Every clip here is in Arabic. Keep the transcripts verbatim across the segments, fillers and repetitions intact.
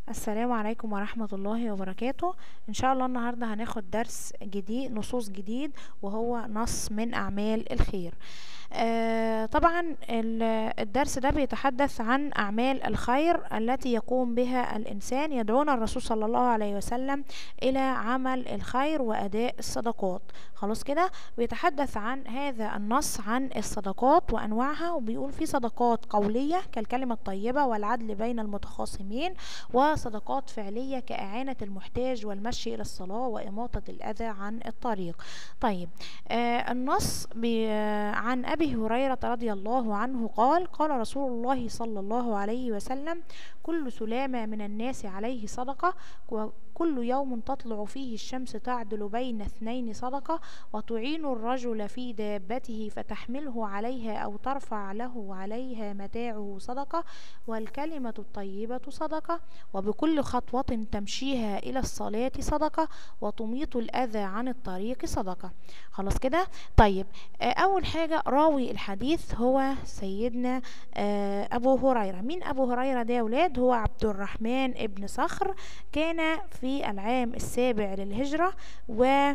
السلام عليكم ورحمة الله وبركاته. إن شاء الله النهاردة هناخد درس جديد، نصوص جديد، وهو نص من أعمال الخير. آه طبعا ال- الدرس ده بيتحدث عن أعمال الخير التي يقوم بها الإنسان. يدعونا الرسول صلى الله عليه وسلم إلى عمل الخير وأداء الصدقات. خلاص كده، بيتحدث عن هذا النص عن الصدقات وأنواعها، وبيقول في صدقات قولية كالكلمة الطيبة والعدل بين المتخاصمين، وصدقات فعلية كإعانة المحتاج والمشي إلى الصلاة وإماطة الأذى عن الطريق. طيب، آه النص بي- آه، عن أبي هريرة رضي الله عنه قال: قال رسول الله صلى الله عليه وسلم: كل سلامة من الناس عليه صدقة، وكل يوم تطلع فيه الشمس تعدل بين اثنين صدقة، وتعين الرجل في دابته فتحمله عليها أو ترفع له عليها متاعه صدقة، والكلمة الطيبة صدقة، وبكل خطوة تمشيها إلى الصلاة صدقة، وتميط الأذى عن الطريق صدقة. خلاص كده. طيب، آه، أول حاجة راوي الحديث هو سيدنا آه، أبو هريرة. مين أبو هريرة ده يا ولاد؟ هو عبد الرحمن ابن صخر، كان في العام السابع للهجرة، و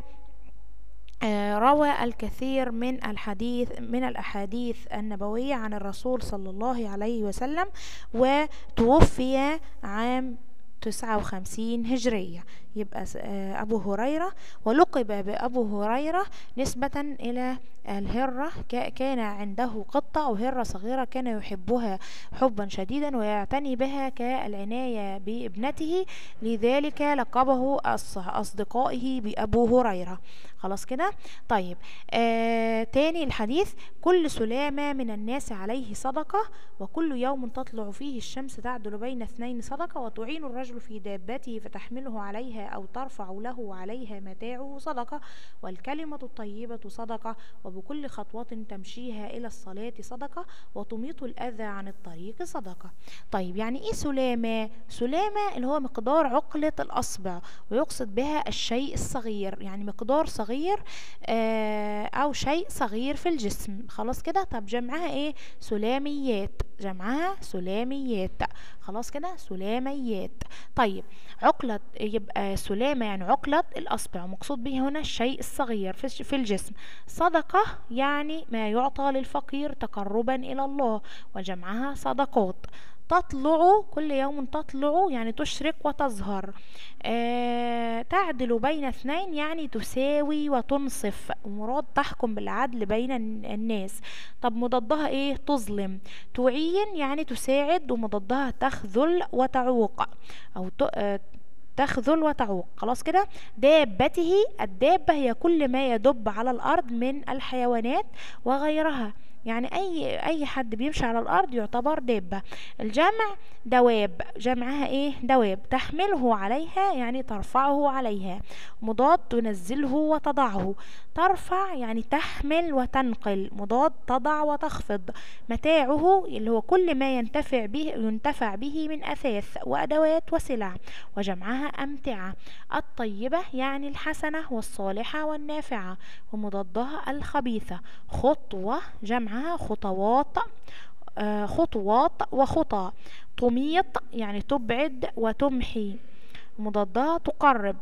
آه، روى الكثير من الحديث من الأحاديث النبوية عن الرسول صلى الله عليه وسلم، وتوفي عام تسعة وخمسين هجرية. يبقى س- آه، أبو هريرة، ولقب بأبو هريرة نسبة إلى الهرة. ك- كان عنده قطة أو هرة صغيرة كان يحبها حبا شديدا ويعتني بها كالعناية بابنته، لذلك لقبه أص- أصدقائه بأبو هريرة. خلاص كده. طيب، آه تاني الحديث: كل سلامة من الناس عليه صدقة، وكل يوم تطلع فيه الشمس تعدل بين اثنين صدقة، وتعين الرجل في دابته فتحمله عليها أو ترفع له عليها متاعه صدقة، والكلمة الطيبة صدقة، وبكل خطوة تمشيها إلى الصلاة صدقة، وتميط الأذى عن الطريق صدقة. طيب، يعني إيه سلامة؟ سلامة اللي هو مقدار عقلة الأصبع، ويقصد بها الشيء الصغير، يعني مقدار صغير آه أو شيء صغير في الجسم. خلاص كده. طب جمعها إيه؟ سلاميات. جمعها سلاميات. خلاص كده، سلاميات. طيب، عقلة، يبقى سلامة يعني عقلة الأصبع، مقصود به هنا الشيء الصغير في الش- في الجسم. صدقة يعني ما يعطى للفقير تقربا إلى الله، وجمعها صدقات. تطلع، كل يوم تطلع يعني تشرق وتظهر. آه تعدل بين اثنين يعني تساوي وتنصف، ومراد تحكم بالعدل بين الن- الناس. طب مضادها ايه؟ تظلم. تعين يعني تساعد، ومضادها تخذل وتعوق، او ت... آه تخذل وتعوق. خلاص كده. دابته، الدابة هي كل ما يدب على الأرض من الحيوانات وغيرها، يعني أي أي حد بيمشي على الأرض يعتبر دابة. الجمع دواب. جمعها إيه؟ دواب. تحمله عليها يعني ترفعه عليها. مضاد تنزله وتضعه. ترفع يعني تحمل وتنقل. مضاد تضع وتخفض. متاعه اللي هو كل ما ينتفع به ينتفع به من أثاث وأدوات وسلع، وجمعها أمتعة. الطيبة يعني الحسنة والصالحة والنافعة، ومضادها الخبيثة. خطوة جمعها خطوات. آه، خطوات وخطى. تميط يعني تبعد وتمحي، مضادها تقرب.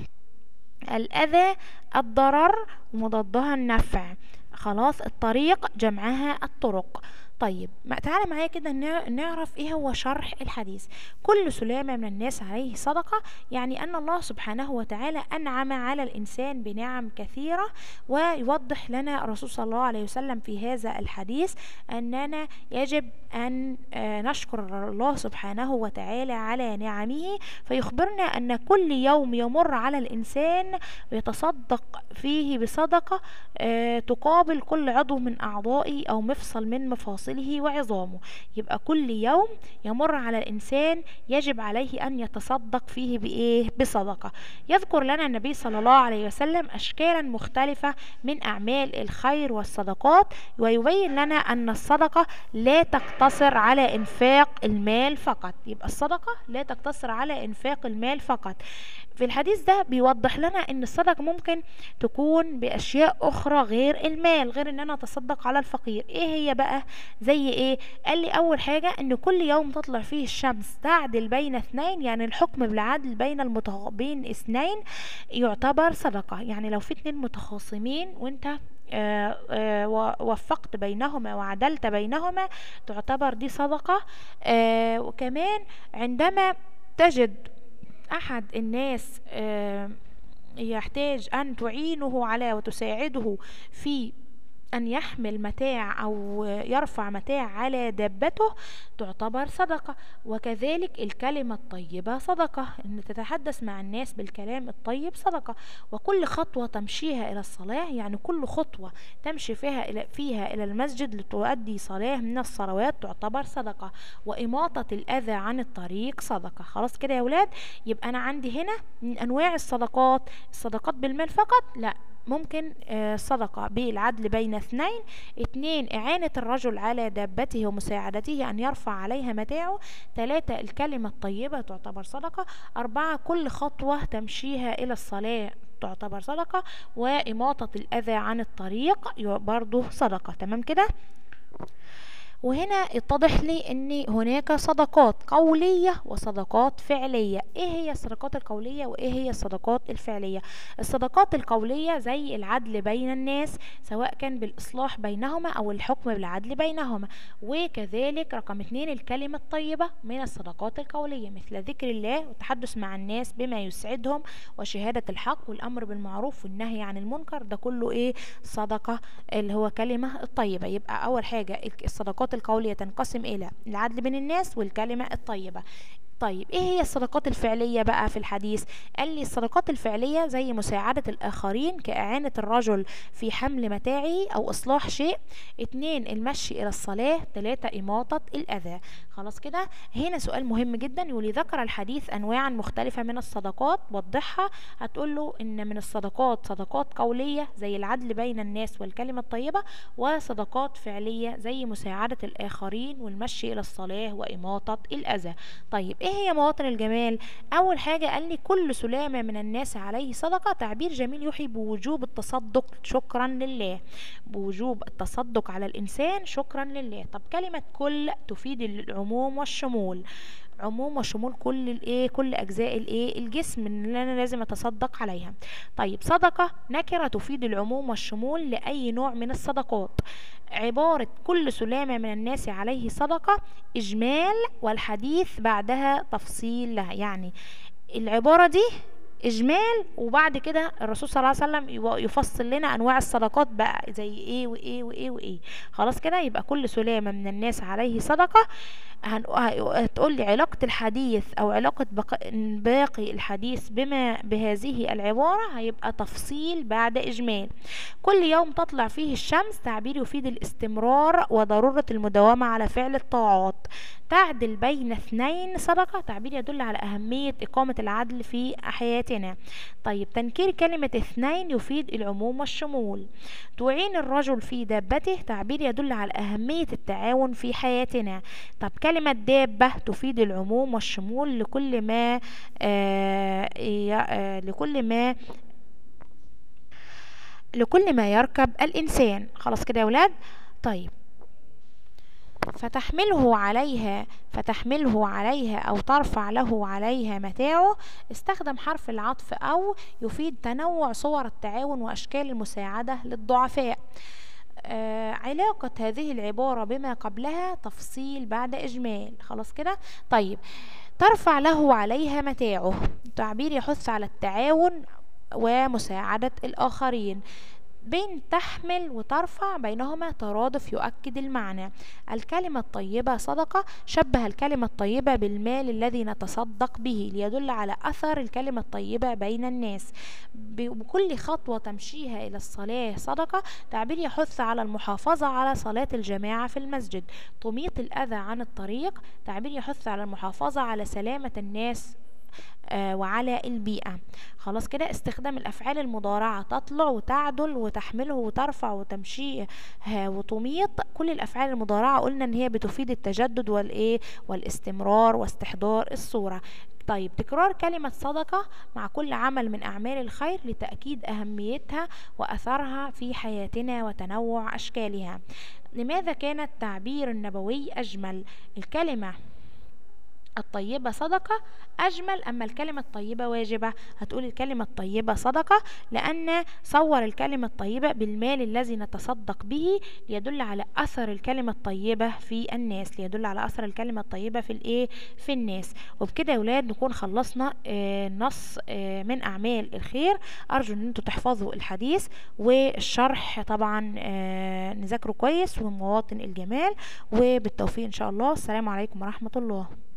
الأذى الضرر، ومضادها النفع. خلاص. الطريق جمعها الطرق. طيب، ما تعالى معايا كده نع- نعرف ايه هو شرح الحديث. كل سلامة من الناس عليه صدقة، يعني ان الله سبحانه وتعالى انعم على الانسان بنعم كثيرة. ويوضح لنا الرسول صلى الله عليه وسلم في هذا الحديث اننا يجب ان آه، نشكر الله سبحانه وتعالى على نعمه. فيخبرنا ان كل يوم يمر على الانسان ويتصدق فيه بصدقة آه، تقابل كل عضو من أعضائه أو مفصل من مفاصله وعظامه. يبقى كل يوم يمر على الإنسان يجب عليه أن يتصدق فيه بإيه؟ بصدقة. يذكر لنا النبي صلى الله عليه وسلم أشكالا مختلفة من أعمال الخير والصدقات، ويبين لنا أن الصدقة لا تقتصر على إنفاق المال فقط. يبقى الصدقة لا تقتصر على إنفاق المال فقط. في الحديث ده بيوضح لنا ان الصدقة ممكن تكون باشياء اخرى غير المال، غير ان انا اتصدق على الفقير. ايه هي بقى؟ زي ايه؟ قال لي اول حاجة ان كل يوم تطلع فيه الشمس تعدل بين اثنين، يعني الحكم بالعدل بين المتخ... بين اثنين يعتبر صدقة. يعني لو في اتنين متخاصمين وانت آه، آه، و- وفقت بينهما وعدلت بينهما، تعتبر دي صدقة. آه، وكمان عندما تجد أحد الناس آه، يحتاج أن تعينه على وتساعده في أن يحمل متاع أو يرفع متاع على دابته، تعتبر صدقة. وكذلك الكلمة الطيبة صدقة، أن تتحدث مع الناس بالكلام الطيب صدقة. وكل خطوة تمشيها إلى الصلاة، يعني كل خطوة تمشي فيها إلى فيها إلى المسجد لتؤدي صلاة من الصلوات تعتبر صدقة. وإماطة الأذى عن الطريق صدقة. خلاص كده يا ولاد؟ يبقى أنا عندي هنا من أنواع الصدقات، الصدقات بالمال فقط لا، ممكن آه، صدقة بالعدل بين اثنين. اتنين، إعانة الرجل على دابته ومساعدته أن يرفع عليها متاعه. تلاتة، الكلمة الطيبة تعتبر صدقة. أربعة، كل خطوة تمشيها إلى الصلاة تعتبر صدقة. وإماطة الأذى عن الطريق برضو صدقة. تمام كده؟ وهنا اتضح لي ان هناك صدقات قولية وصدقات فعلية. ايه هي الصدقات القولية وايه هي الصدقات الفعلية؟ الصدقات القولية زي العدل بين الناس، سواء كان بالاصلاح بينهما او الحكم بالعدل بينهما. وكذلك رقم اتنين، الكلمة الطيبة من الصدقات القولية، مثل ذكر الله والتحدث مع الناس بما يسعدهم وشهادة الحق والامر بالمعروف والنهي عن المنكر. ده كله ايه؟ صدقة، اللي هو كلمة الطيبة. يبقى اول حاجة الصدقات القولية تنقسم إلى العدل بين الناس والكلمة الطيبة. طيب ايه هي الصدقات الفعلية بقى في الحديث؟ قال لي الصدقات الفعلية زي مساعدة الآخرين، كإعانة الرجل في حمل متاعه أو إصلاح شيء. اتنين، المشي إلى الصلاة. تلاتة، إماطة الأذى. خلاص كده؟ هنا سؤال مهم جدا، يقولي ذكر الحديث أنواعا مختلفة من الصدقات، وضحها. هتقول له إن من الصدقات صدقات قولية زي العدل بين الناس والكلمة الطيبة، وصدقات فعلية زي مساعدة الآخرين والمشي إلى الصلاة وإماطة الأذى. طيب ايه هي مواطن الجمال؟ اول حاجة قال لي كل سلامة من الناس عليه صدقة، تعبير جميل يوحي بوجوب التصدق شكرا لله، بوجوب التصدق على الانسان شكرا لله. طب كلمة كل تفيد العموم والشمول، عموم وشمول كل الايه، كل اجزاء الايه الجسم اللي انا لازم اتصدق عليها. طيب صدقة نكرة تفيد العموم والشمول لاي نوع من الصدقات. عبارة كل سلامة من الناس عليه صدقة إجمال، والحديث بعدها تفصيل لها. يعني العبارة دي إجمال، وبعد كده الرسول صلى الله عليه وسلم يو- يفصل لنا أنواع الصدقات بقى زي إيه وإيه وإيه وإيه. خلاص كده؟ يبقى كل سلامة من الناس عليه صدقة. هن... هتقول لي علاقة الحديث أو علاقة بق... باقي الحديث بما بهذه العبارة، هيبقى تفصيل بعد إجمال. كل يوم تطلع فيه الشمس، تعبير يفيد الاستمرار وضرورة المداومة على فعل الطاعات. تعدل بين اثنين صدقة، تعبير يدل على أهمية إقامة العدل في حياتنا. طيب تنكير كلمة اثنين يفيد العموم والشمول. تعين الرجل في دابته، تعبير يدل على أهمية التعاون في حياتنا. طب كلمة دابة تفيد العموم والشمول لكل ما آه ي- آه لكل ما لكل ما يركب الإنسان. خلاص كده يا ولاد؟ طيب فتحمله عليها فتحمله عليها أو ترفع له عليها متاعه، استخدم حرف العطف أو، يفيد تنوع صور التعاون وأشكال المساعدة للضعفاء. آه علاقة هذه العبارة بما قبلها تفصيل بعد إجمال. خلاص كده؟ طيب ترفع له عليها متاعه، تعبير يحث على التعاون ومساعدة الآخرين. بين تحمل وترفع بينهما ترادف يؤكد المعنى. الكلمة الطيبة صدقة، شبه الكلمة الطيبة بالمال الذي نتصدق به ليدل على أثر الكلمة الطيبة بين الناس. بكل خطوة تمشيها إلى الصلاة صدقة، تعبير يحث على المحافظة على صلاة الجماعة في المسجد. تميط الأذى عن الطريق، تعبير يحث على المحافظة على سلامة الناس آه وعلى البيئة. خلاص كده؟ استخدام الأفعال المضارعة تطلع وتعدل وتحمله وترفع وتمشيها وتميط. كل الأفعال المضارعة قلنا إن هي بتفيد التجدد والإيه والاستمرار واستحضار الصورة. طيب تكرار كلمة صدقة مع كل عمل من أعمال الخير لتأكيد أهميتها وأثرها في حياتنا وتنوع أشكالها. لماذا كان التعبير النبوي أجمل؟ الكلمة الطيبة صدقة أجمل أما الكلمة الطيبة واجبة؟ هتقول الكلمة الطيبة صدقة لأن صور الكلمة الطيبة بالمال الذي نتصدق به ليدل على أثر الكلمة الطيبة في الناس، ليدل على أثر الكلمة الطيبة في الإيه في الناس. وبكده يا ولاد نكون خلصنا آه نص آه من أعمال الخير. أرجو أن انتوا تحفظوا الحديث والشرح طبعا آه نذاكره كويس ومواطن الجمال، وبالتوفيق إن شاء الله. السلام عليكم ورحمة الله.